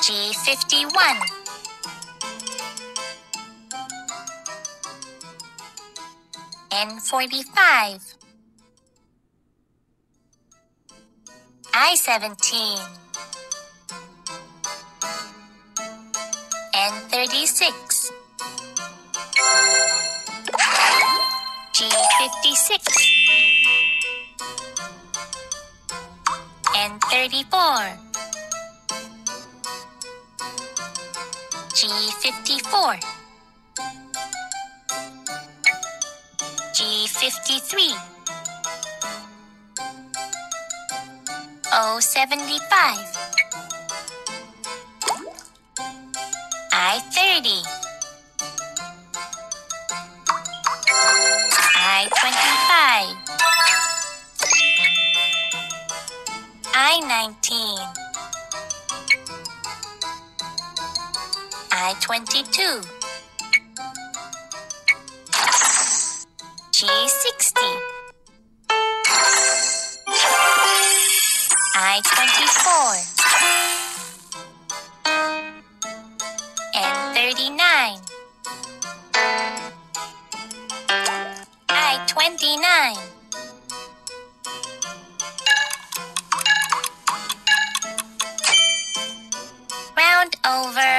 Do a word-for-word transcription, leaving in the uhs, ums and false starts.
G fifty-one. N forty-five. I seventeen. N thirty-six. G fifty-six. N thirty-four. G fifty-four. G fifty-three. O seventy-five. I thirty. I twenty-five. I nineteen. I twenty-two. G sixty. I twenty-four. N thirty-nine. I twenty-nine. Round over.